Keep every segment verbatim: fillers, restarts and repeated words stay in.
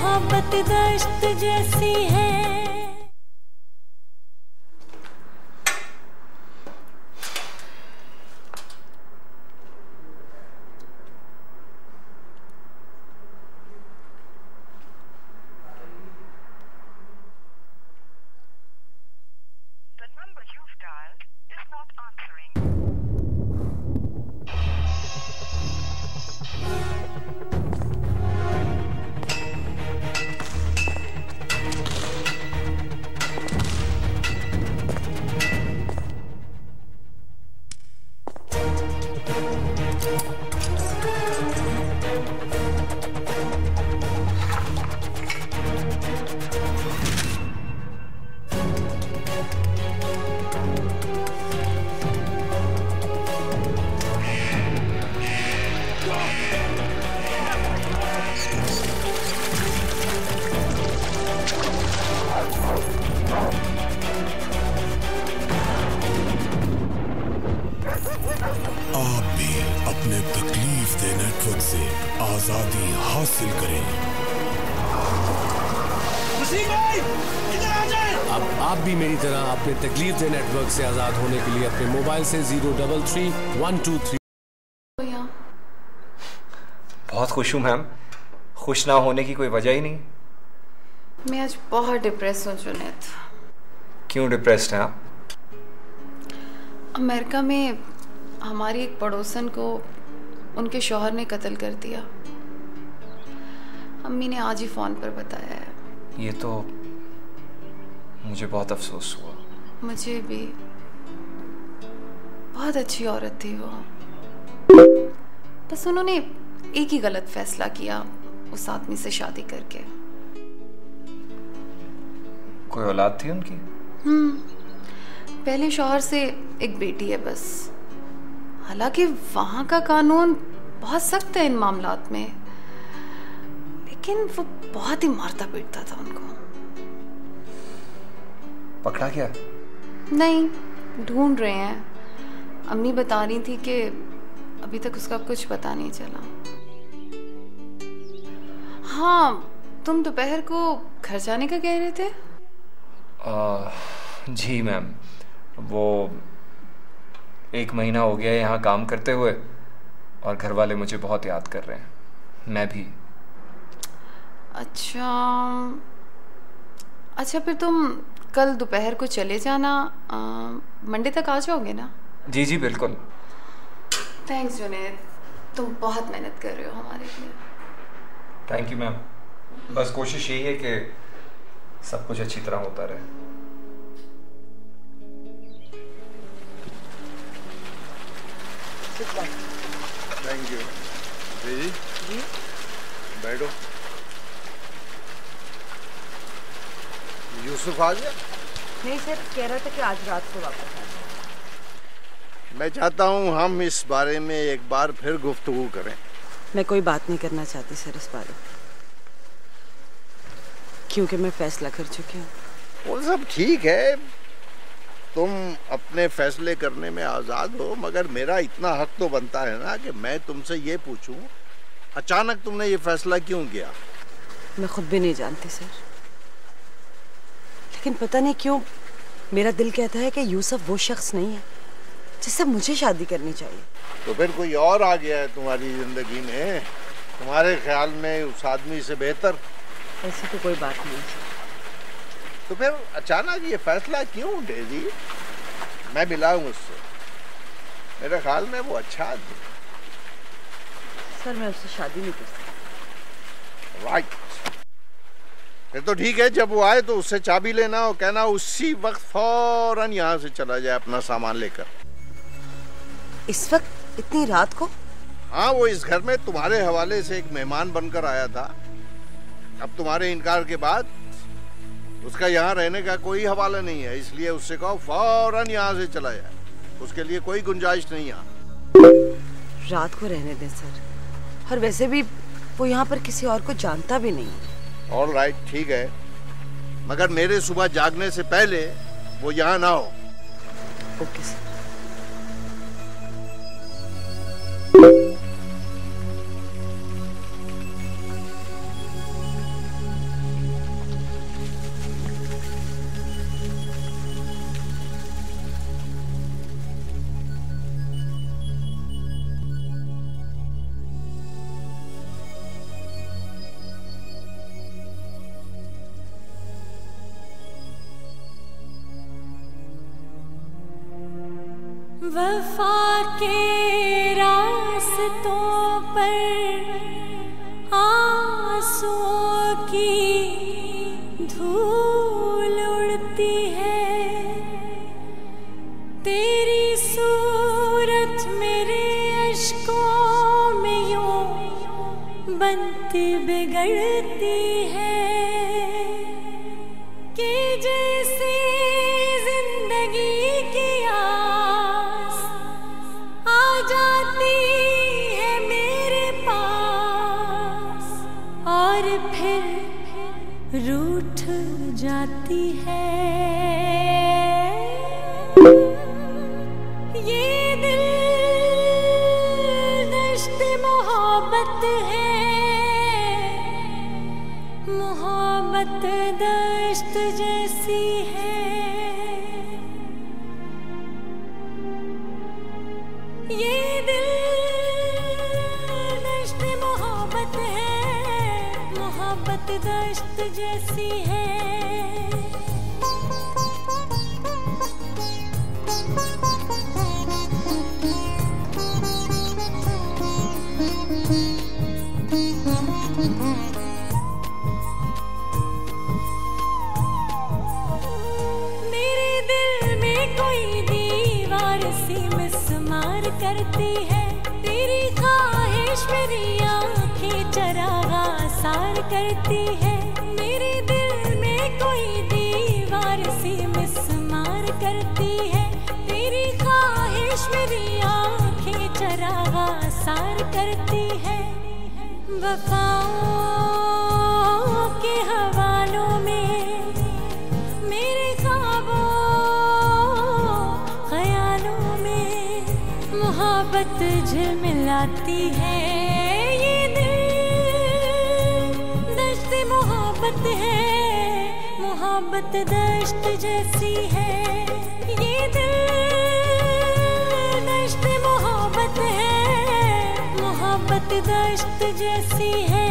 मोहब्बत दश्त जैसी है। आप भी अपने तकलीफ दे नेटवर्क से आजादी हासिल करें। भाई, इधर आ जाए। अब आप भी मेरी तरह अपने तकलीफ दे नेटवर्क से आजाद होने के लिए अपने मोबाइल से zero double three one two three. बहुत खुश हूँ मैम, खुश ना होने की कोई वजह ही नहीं। मैं आज बहुत डिप्रेस हूँ जुनैद। क्यों डिप्रेस्ड हैं आप? अमेरिका में हमारी एक पड़ोसन को उनके शौहर ने कत्ल कर दिया। अम्मी ने आज ही फोन पर बताया है। ये तो मुझे बहुत अफसोस हुआ। मुझे भी। बहुत अच्छी औरत थी वो, बस उन्होंने एक ही गलत फैसला किया उस आदमी से शादी करके। कोई औलाद थी उनकी? हम्म पहले शौहर से एक बेटी है बस। हालांकि वहां का कानून बहुत सख्त है इन मामलात में, लेकिन वो बहुत ही मारता पीटता था उनको। पकड़ा क्या? नहीं, ढूंढ रहे हैं। अम्मी बता रही थी कि अभी तक उसका कुछ पता नहीं चला। हाँ, तुम दोपहर को घर जाने का कह रहे थे? आ, जी मैम, वो एक महीना हो गया यहाँ काम करते हुए और घर वाले मुझे बहुत याद कर रहे हैं, मैं भी। अच्छा अच्छा फिर तुम कल दोपहर को चले जाना। मंडे तक आ जाओगे ना? जी जी बिल्कुल। थैंक्स जुनैद, तुम बहुत मेहनत कर रहे हो हमारे लिए। Thank you ma'am. बस कोशिश यही है कि सब कुछ अच्छी तरह होता रहे। Thank you. जी जी बैठो। यूसुफ आ गया? नहीं सर, कह रहा था कि आज रात को वापस आ जाए। मैं चाहता हूँ हम इस बारे में एक बार फिर गुफ्तगू करें। मैं कोई बात नहीं करना चाहती सर इस बारे में, क्योंकि मैं फैसला कर चुकी हूँ। वो सब ठीक है, तुम अपने फैसले करने में आज़ाद हो, मगर मेरा इतना हक तो बनता है ना कि मैं तुमसे ये पूछूं, अचानक तुमने ये फैसला क्यों किया? मैं खुद भी नहीं जानती सर, लेकिन पता नहीं क्यों मेरा दिल कहता है कि यूसुफ वो शख्स नहीं है जिससे मुझे शादी करनी चाहिए। तो फिर कोई और आ गया है तुम्हारी जिंदगी में, तुम्हारे ख्याल में उस आदमी से बेहतर? ऐसी तो कोई बात नहीं है। तो फिर अचानक ये फैसला क्यों डेजी? मैं मिला हूँ उससे, मेरे ख्याल में वो अच्छा आदमी। सर मैं उससे शादी नहीं कर सकती। राइट, फिर तो ठीक है, जब वो आए तो उससे चाबी लेना और कहना उसी वक्त फौरन यहाँ से चला जाए अपना सामान लेकर। इस वक्त इतनी रात को? हाँ, वो इस घर में तुम्हारे हवाले से एक मेहमान बनकर आया था। अब तुम्हारे इनकार के बाद उसका यहाँ रहने का कोई हवाला नहीं है, इसलिए उससे कहो फौरन यहाँ से चला जाए। उसके लिए कोई गुंजाइश नहीं यहाँ। रात को रहने दें सर, और वैसे भी वो यहाँ पर किसी और को जानता भी नहीं है। ऑल राइट, ठीक है, मगर मेरे सुबह जागने से पहले वो यहाँ ना हो। Okay sir. वफा के रास्तों पर आंसुओं की धूल उड़ती है, तेरी सूरत मेरे अश्कों में यूं बनती बिगड़ती है कि जैसे जिंदगी की आस आ जाती है मेरे पास और फिर रूठ जाती है। ये दिल दश्त मोहब्बत है, मोहब्बत दश्त जैसी है। ये दिल दश्त मोहब्बत है, मोहब्बत दश्त जैसी है। करती है तेरी ख्वाहिश मेरी आँखें चरागा सार करती है। मेरे दिल में कोई दीवार सी मिसमार करती है, तेरी ख्वाहिश मेरी आँखें चरागा सार करती है। वफाओं के हवालों में मेरे ख्वाबों ख्यालों में मोहब्बत झिलमिलाती है। ये दिल दश्त मोहब्बत है, मोहब्बत दश्त जैसी है। ये दिल दश्त मोहब्बत है, मोहब्बत दश्त जैसी है।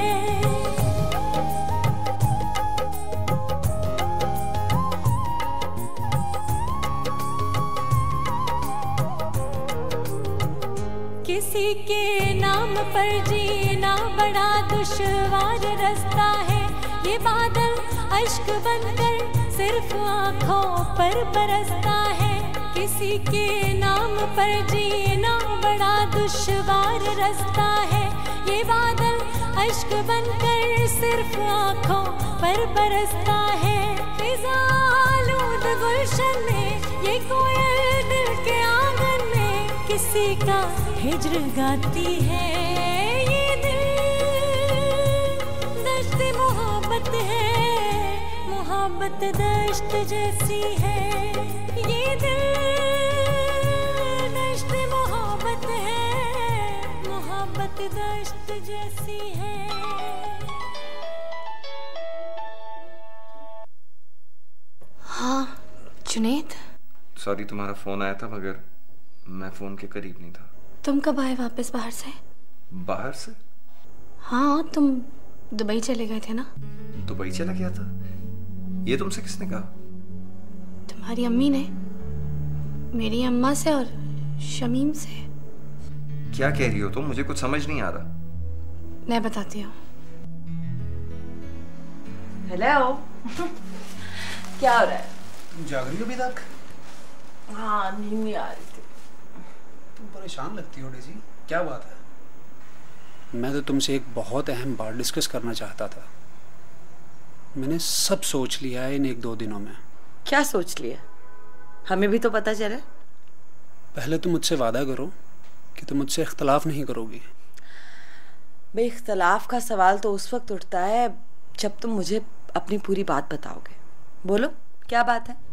किसी के नाम पर जीना बड़ा दुश्वार रास्ता है, ये बादल अश्क बनकर सिर्फ आँखों पर बरसता है। किसी के नाम पर जीना बड़ा दुश्वार रास्ता है, ये बादल अश्क बनकर सिर्फ आँखों पर बरसता है। फिजालूद गुलशन में ये कोयल दिल के आंगन में किसी का हिज्र गाती है। ये दिल दश्त मोहब्बत है, मोहब्बत दश्त जैसी है। ये दिल दश्त मोहब्बत है, मोहब्बत दश्त जैसी है। हाँ जुनैद, सॉरी तुम्हारा फोन आया था मगर मैं फोन के करीब नहीं था। तुम कब आए वापस बाहर से? बाहर से? हाँ, तुम दुबई चले गए थे ना? दुबई चला गया था? ये तुमसे किसने कहा? तुम्हारी अम्मी ने, मेरी अम्मा से और शमीम से। क्या कह रही हो तुम? मुझे कुछ समझ नहीं आ रहा। मैं बताती हूँ। हेलो क्या हो रहा है? जाग रही हो अभी तक? हाँ, नींद नहीं आ रही थी। तुम परेशान लगती हो डेज़ी, क्या बात है? मैं तो तुमसे एक बहुत अहम बात डिस्कस करना चाहता था। मैंने सब सोच लिया है इन एक दो दिनों में। क्या सोच लिया? हमें भी तो पता चले। पहले तुम मुझसे वादा करो कि तुम मुझसे इख्तलाफ नहीं करोगी। भाई, इख्तलाफ का सवाल तो उस वक्त उठता है जब तुम मुझे अपनी पूरी बात बताओगे। बोलो, क्या बात है?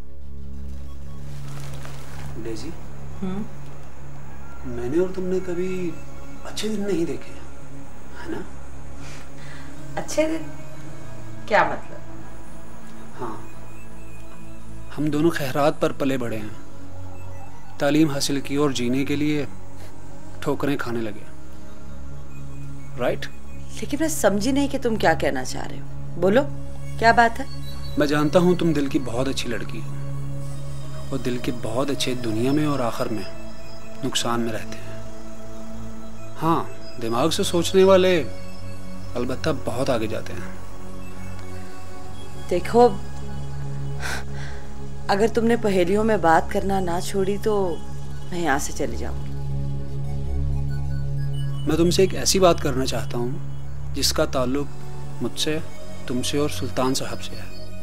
डेज़ी, हम्म, मैंने और तुमने कभी अच्छे दिन नहीं देखे, है ना? अच्छे दिन? क्या मतलब? हाँ, हम दोनों खैरात पर पले बढ़े हैं, तालीम हासिल की और जीने के लिए ठोकरें खाने लगे, राइट? लेकिन मैं समझी नहीं कि तुम क्या कहना चाह रहे हो। बोलो, क्या बात है? मैं जानता हूं तुम दिल की बहुत अच्छी लड़की हो वो दिल के बहुत अच्छे दुनिया में और आखिर में नुकसान में रहते हैं। हाँ, दिमाग से सोचने वाले अलबत्ता बहुत आगे जाते हैं। देखो, अगर तुमने पहेलियों में बात करना ना छोड़ी तो मैं यहाँ से चली जाऊंगी। मैं तुमसे एक ऐसी बात करना चाहता हूँ जिसका ताल्लुक मुझसे, तुमसे और सुल्तान साहब से है।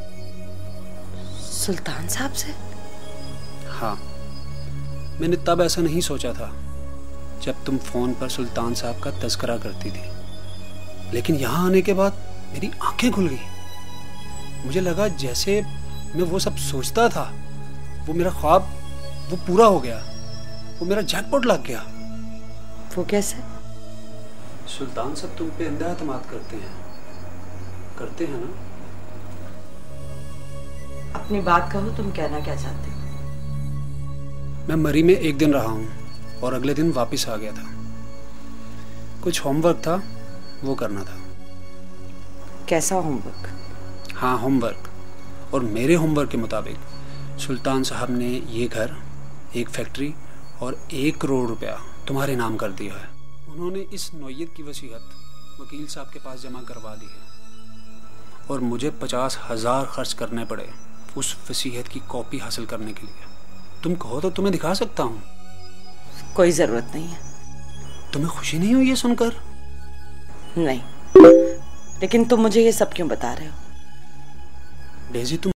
सुल्तान साहब से? हाँ, मैंने तब ऐसा नहीं सोचा था जब तुम फोन पर सुल्तान साहब का तज़किरा करती थी, लेकिन यहाँ आने के बाद मेरी आंखें खुल गई। मुझे लगा जैसे मैं वो सब सोचता था, वो मेरा ख्वाब वो पूरा हो गया, वो मेरा जैकपॉट लग गया। वो कैसे? सुल्तान साहब तुम पे अंधा एतमाद करते हैं, करते हैं ना? अपनी बात कहो, तुम कहना क्या चाहते हो? मैं मरी में एक दिन रहा हूँ और अगले दिन वापस आ गया था। कुछ होमवर्क था, वो करना था। कैसा होमवर्क? हाँ, होमवर्क। और मेरे होमवर्क के मुताबिक सुल्तान साहब ने ये घर, एक फैक्ट्री और एक करोड़ रुपया तुम्हारे नाम कर दिया है। उन्होंने इस नौयत की वसीयत वकील साहब के पास जमा करवा दी है और मुझे पचास हजार खर्च करने पड़े उस वसीयत की कॉपी हासिल करने के लिए। तुम कहो तो तुम्हें दिखा सकता हूँ। कोई जरूरत नहीं है। तुम्हें खुशी नहीं हुई ये सुनकर? नहीं, लेकिन तुम मुझे ये सब क्यों बता रहे हो? डेजी, तुम